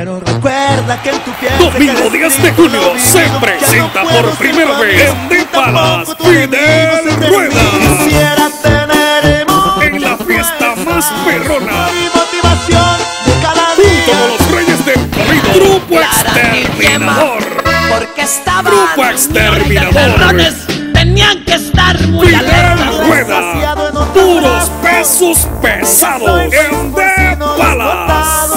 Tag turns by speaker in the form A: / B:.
A: Pero recuerda que en tu piel
B: Domingo 10 de julio se presenta por primera vez en The Palace Fidel Rueda.
A: Quisiera tener
B: En la fiesta más perrona,
A: y motivación de cada
B: junto
A: día.
B: con los reyes del corrido, Grupo Exterminador.
C: Porque estaban
B: Grupo Exterminador.
C: cabrones, tenían que estar muy
B: Fidel
C: alertas.
B: Rueda. Puros pesos pesados en The Palace.